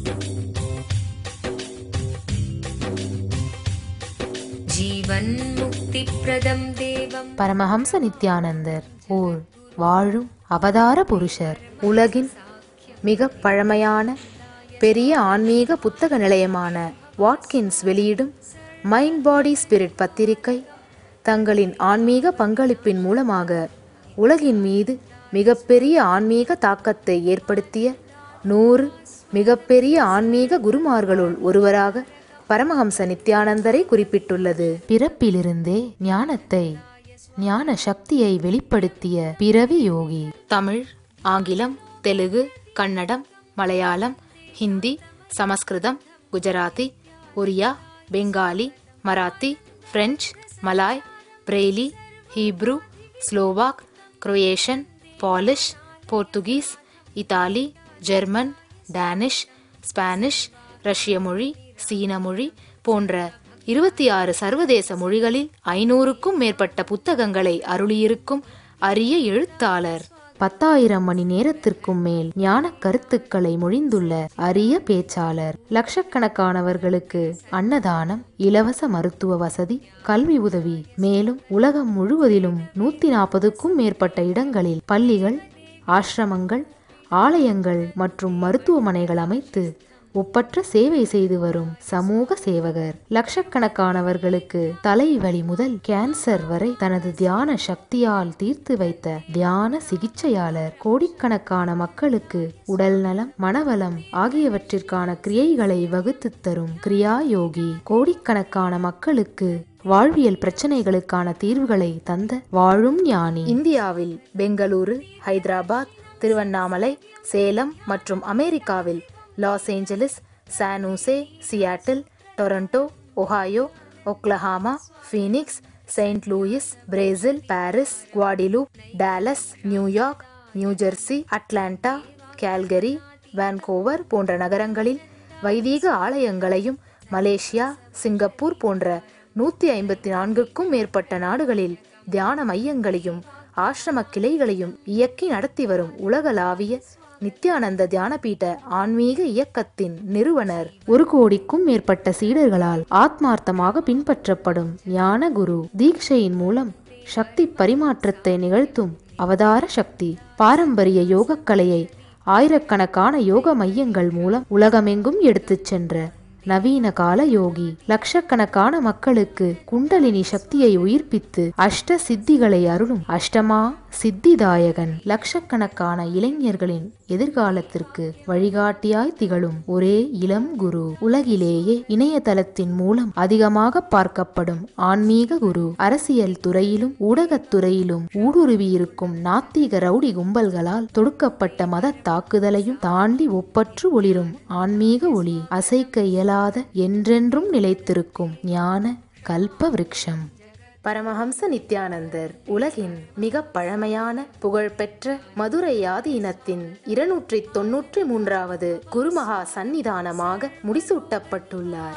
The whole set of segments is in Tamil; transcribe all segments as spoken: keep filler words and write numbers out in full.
ஜீவன் முக்தி பிரதம் தேவம். பரமஹம்ச நித்யானந்தர் ஓர் வாழும் அவதார புருஷர். உலகின் மிக பழமையான பெரிய ஆன்மீக புத்தக நிலையமான வாட்கின்ஸ் வெளியிடும் மைண்ட் பாடி ஸ்பிரிட் பத்திரிகை தங்களின் ஆன்மீக பங்களிப்பின் மூலமாக உலகின் மீது மிகப்பெரிய ஆன்மீக தாக்கத்தை ஏற்படுத்திய நூறு மிகப்பெரிய ஆன்மீக குருமார்களுள் ஒருவராக பரமஹம்ச நித்யானந்தரை குறிப்பிட்டுள்ளது. பிறப்பிலிருந்தே ஞானத்தை ஞான சக்தியை வெளிப்படுத்திய பிறவி யோகி. தமிழ், ஆங்கிலம், Telugu, Kannada, Malayalam, Hindi, Sanskrit, Gujarati, Oriya, Bengali, Marathi, French, Malay, Braille, Hebrew, Slovak, Croatian, Polish, Portuguese, Italy, German, Danish, Spanish, ரஷ்ய மொழி, சீன மொழி போன்ற இருபத்தி ஆறு சர்வதேச மொழிகளில் ஐநூறுக்கும் மேற்பட்ட புத்தகங்களை அருளியிருக்கும் அரிய எழுத்தாளர். பத்தாயிரம் மணி நேரத்திற்கும் மேல் ஞான கருத்துக்களை மொழிந்துள்ள அரிய பேச்சாளர். லட்சக்கணக்கானவர்களுக்கு அன்னதானம், இலவச மருத்துவ வசதி, கல்வி உதவி, மேலும் உலகம் முழுவதிலும் நூத்தி நாற்பதுக்கும் மேற்பட்ட இடங்களில் பள்ளிகள், ஆசிரமங்கள், ஆலயங்கள் மற்றும் மருத்துவமனைகள் அமைத்து ஒப்பற்ற சேவை செய்து வரும் சமூக சேவகர். லட்சக்கணக்கானவர்களுக்கு தலைவலி முதல் கேன்சர் வரை தனது தியான சக்தியால் தீர்த்து வைத்த தியான சிகிச்சையாளர். கோடிக்கணக்கான மக்களுக்கு உடல் நலம், மனவளம் ஆகியவற்றிற்கான கிரியைகளை வகுத்து தரும் கிரியா யோகி. கோடிக்கணக்கான மக்களுக்கு வாழ்வியல் பிரச்சனைகளுக்கான தீர்வுகளை தந்த வாழும் ஞானி. இந்தியாவில் பெங்களூரு, ஹைதராபாத், திருவண்ணாமலை, சேலம் மற்றும் அமெரிக்காவில் Los Angeles, San Jose, Seattle, Toronto, Ohio, Oklahoma, Phoenix, Saint Louis, Brazil, Paris, Guadeloupe, Dallas, New York, New Jersey, Atlanta, Calgary, Vancouver போன்ற நகரங்களில் வைதீக ஆலயங்களையும், மலேசியா, சிங்கப்பூர் போன்ற நூத்தி ஐம்பத்தி நான்குக்கும் மேற்பட்ட நாடுகளில் தியான மையங்களையும் ஆசிரம கிளைகளையும் இயக்கி நடத்தி வரும் உலகளாவிய நித்யானந்த தியானபீட ஆன்மீக இயக்கத்தின் நிறுவனர். ஒரு கோடிக்கும் மேற்பட்ட சீடர்களால் ஆத்மார்த்தமாக பின்பற்றப்படும் ஞான குரு. தீட்சையின் மூலம் சக்தி பரிமாற்றத்தை நிகழ்த்தும் அவதார சக்தி. பாரம்பரிய யோகக்கலையை ஆயிரக்கணக்கான யோக மையங்கள் மூலம் உலகமெங்கும் எடுத்துச் சென்ற நவீன கால யோகி. லட்சக்கணக்கான மக்களுக்கு குண்டலினி சக்தியை உயிர்ப்பித்து அஷ்ட சித்திகளை அருளும் அஷ்டமா சித்திதாயகன். லட்சக்கணக்கான இளைஞர்களின் எதிர்காலத்திற்கு வழிகாட்டியாய் திகழும் ஒரே இளம் குரு. உலகிலேயே இணையதளத்தின் மூலம் அதிகமாக பார்க்கப்படும் ஆன்மீக குரு. அரசியல் துறையிலும் ஊடகத்துறையிலும் ஊடுருவியிருக்கும் நாத்திக ரவுடி கும்பல்களால் தொடுக்கப்பட்ட மத தாக்குதலையும் தாண்டி ஒப்பற்று ஒளிரும் ஆன்மீக ஒளி. அசைக்க இயலாத என்றென்றும் நிலைத்திருக்கும் ஞான கல்ப விருட்சம். பரமஹம்ச நித்யானந்தர் உலகின் மிக பழமையான புகழ்பெற்ற மதுரை ஆதீனத்தின் இருநூற்றி தொன்னூற்றி மூன்றாவது குருமகா சந்நிதானமாக முடிசூட்டப்பட்டுள்ளார்.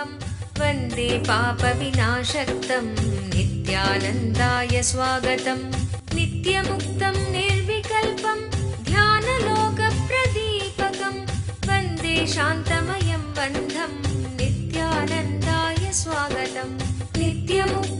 வந்தே பாப விநாசக்தம் நித்யானந்தாய ஸ்வாகதம். நித்யமுக்தம் நிர்விகல்பம் தியானலோக பிரதீபகம். வந்தே சாந்தமயம் பந்தம் நித்யானந்தாய ஸ்வாகதம். நித்யமுக்தம்